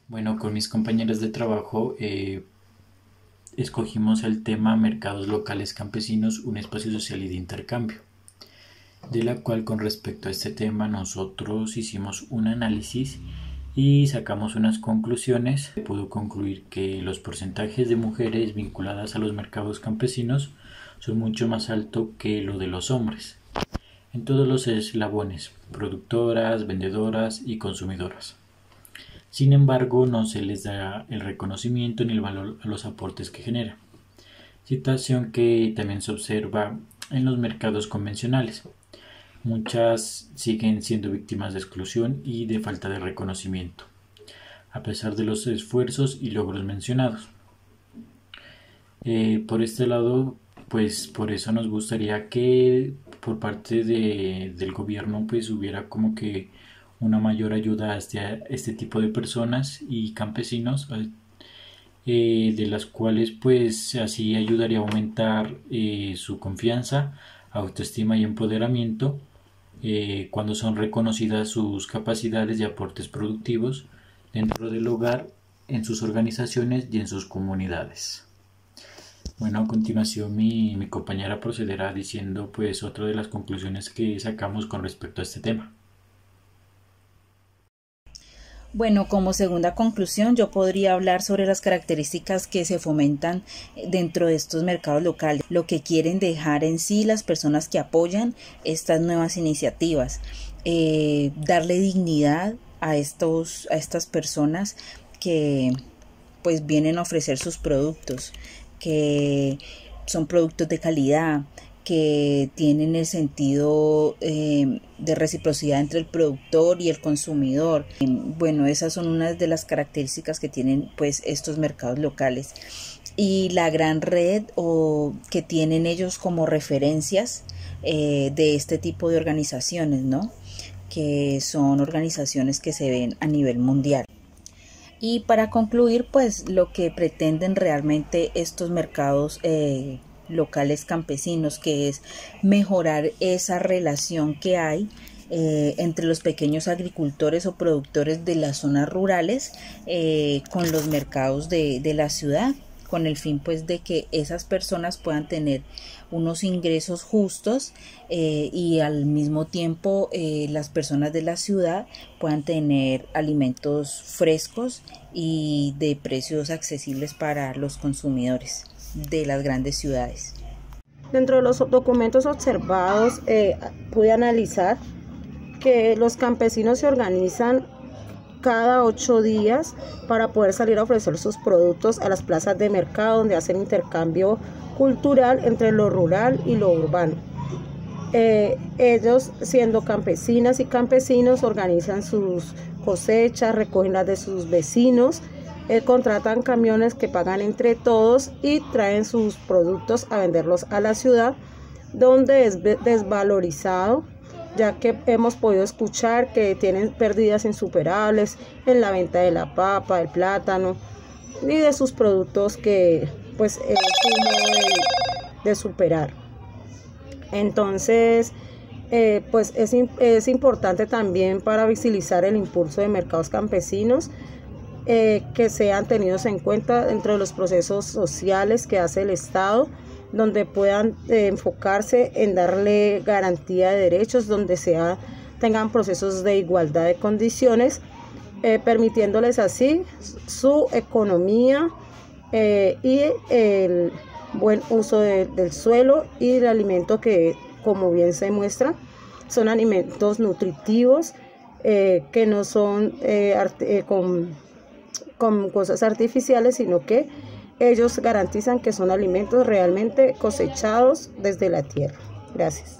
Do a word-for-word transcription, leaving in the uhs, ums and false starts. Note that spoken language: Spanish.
Bueno, con mis compañeros de trabajo eh, escogimos el tema Mercados locales campesinos, un espacio social y de intercambio, de la cual con respecto a este tema nosotros hicimos un análisis y sacamos unas conclusiones. Se pudo concluir que los porcentajes de mujeres vinculadas a los mercados campesinos son mucho más altos que lo de los hombres, en todos los eslabones, productoras, vendedoras y consumidoras. Sin embargo, no se les da el reconocimiento ni el valor a los aportes que generan, situación que también se observa en los mercados convencionales. Muchas siguen siendo víctimas de exclusión y de falta de reconocimiento, a pesar de los esfuerzos y logros mencionados. Eh, por este lado, pues por eso nos gustaría que por parte de, del gobierno pues hubiera como que una mayor ayuda a este, a este tipo de personas y campesinos, eh, de las cuales pues así ayudaría a aumentar eh, su confianza, autoestima y empoderamiento eh, cuando son reconocidas sus capacidades y aportes productivos dentro del hogar, en sus organizaciones y en sus comunidades. Bueno, a continuación mi, mi compañera procederá diciendo pues otra de las conclusiones que sacamos con respecto a este tema. Bueno, como segunda conclusión, yo podría hablar sobre las características que se fomentan dentro de estos mercados locales, lo que quieren dejar en sí las personas que apoyan estas nuevas iniciativas, eh, darle dignidad a estos, a estas personas que pues vienen a ofrecer sus productos, que son productos de calidad, que tienen el sentido eh, de reciprocidad entre el productor y el consumidor. Bueno, esas son unas de las características que tienen pues estos mercados locales, y la gran red o que tienen ellos como referencias eh, de este tipo de organizaciones, ¿no? Que son organizaciones que se ven a nivel mundial. Y para concluir, pues lo que pretenden realmente estos mercados eh, locales campesinos, que es mejorar esa relación que hay eh, entre los pequeños agricultores o productores de las zonas rurales eh, con los mercados de, de la ciudad, con el fin pues de que esas personas puedan tener unos ingresos justos eh, y al mismo tiempo eh, las personas de la ciudad puedan tener alimentos frescos y de precios accesibles para los consumidores de las grandes ciudades. Dentro de los documentos observados eh, pude analizar que los campesinos se organizan cada ocho días para poder salir a ofrecer sus productos a las plazas de mercado, donde hacen intercambio cultural entre lo rural y lo urbano. Eh, ellos, siendo campesinas y campesinos, organizan sus cosechas, recogen las de sus vecinos, eh, contratan camiones que pagan entre todos y traen sus productos a venderlos a la ciudad, donde es desvalorizado, ya que hemos podido escuchar que tienen pérdidas insuperables en la venta de la papa, del plátano y de sus productos que pues es un modo de, de superar. Entonces, eh, pues es, es importante también para visibilizar el impulso de mercados campesinos eh, que sean tenidos en cuenta dentro de los procesos sociales que hace el Estado, donde puedan eh, enfocarse en darle garantía de derechos, donde sea, tengan procesos de igualdad de condiciones, eh, permitiéndoles así su economía eh, y el buen uso de, del suelo y el alimento que, como bien se muestra, son alimentos nutritivos eh, que no son eh, eh, con, con cosas artificiales, sino que ellos garantizan que son alimentos realmente cosechados desde la tierra. Gracias.